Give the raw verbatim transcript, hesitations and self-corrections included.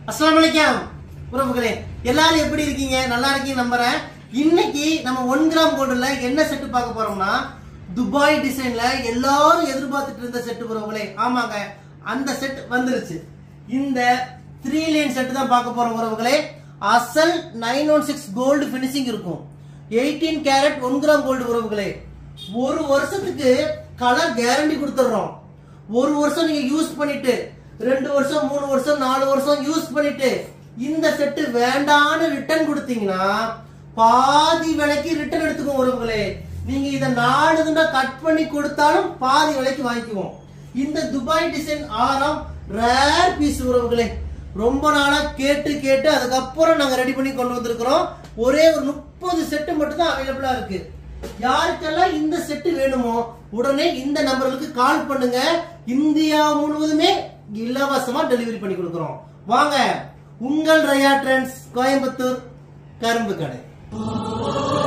அஸ்ஸலாமு அலைக்கும் உறவுகளே, எல்லாரும் எப்படி இருக்கீங்க? நல்லா இருக்கீங்க நம்புறேன். இன்னைக்கு நம்ம ஒன் கிராம் கோல்டுல என்ன செட்டு பார்க்க போறோம்னா, துபாய் டிசைன்ல எல்லாரும் எதிர்பார்த்துட்டு இருந்த செட்டு உறவுகளே. ஆமாங்க, அந்த செட் வந்துருச்சு. இந்த த்ரீ லைன் செட் தான் பார்க்க போறோம் உறவுகளே. அசல் nine one six gold finishing இருக்கும். Eighteen carat one gram gold உறவுகளே. ஒரு வருஷத்துக்கு கலர் கேரண்டி கொடுத்துறோம். ஒரு வருஷம் நீங்க யூஸ் பண்ணிட்டு ரெண்டு வருஷம் மூணு வருஷம் நாலு வருஷம் யூஸ் பண்ணிட்டு இந்த செட்டு வேண்டான்னு ரிட்டர்ன் கொடுத்தீங்கன்னா பாதி விலைக்கு ரிட்டர்ன் எடுத்துக்கோங்க உறவுகளே. நீங்க இதை நாலுதுண்டா கட் பண்ணி கொடுத்தாலும் பாதி விலைக்கு வாங்கிக்குவோம். இந்த துபாய் டிசைன் ஆரம் ரேர் பீஸ் உறவுகளே. ரொம்ப நாளா கேட்டு கேட்டு அதுக்கப்புறம் நாங்க ரெடி பண்ணி கொண்டு வந்திருக்கிறோம். ஒரே ஒரு முப்பது செட்டு மட்டும் தான் அவைலபிளா இருக்கு. யாருக்கெல்லாம் இந்த செட்டு வேணுமோ உடனே இந்த நம்பருக்கு கால் பண்ணுங்க. இந்தியா முழுவதுமே இலவசமா டெலிவரி பண்ணி கொடுக்கிறோம். வாங்க, உங்கள் ரயா ட்ரெண்ட்ஸ், கோயம்புத்தூர், கரும்பு கடை.